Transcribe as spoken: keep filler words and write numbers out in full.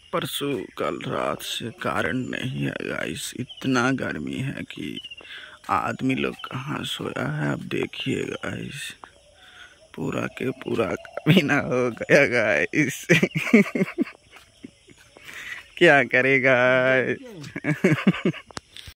परसों कल रात से कारण नहीं है गाइस। इतना गर्मी है कि आदमी लोग कहाँ सोया है। अब देखिए गाइस, पूरा के पूरा कमीना हो गया गाइस। क्या करेगा।